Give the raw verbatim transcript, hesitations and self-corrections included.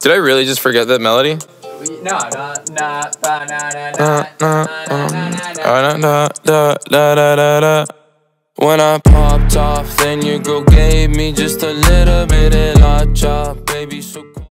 Did I really just forget that melody? No, no, no, ba, na, na, Na, na, na, na, um, na, na, na. ah, da, da, da, da, da, da. When I popped off, then your girl gave me just a little bit of la chop, baby, so